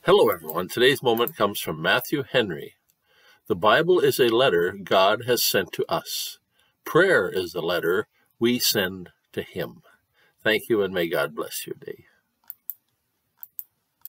Hello, everyone. Today's moment comes from Matthew Henry. The Bible is a letter God has sent to us. Prayer is the letter we send to Him. Thank you, and may God bless your day.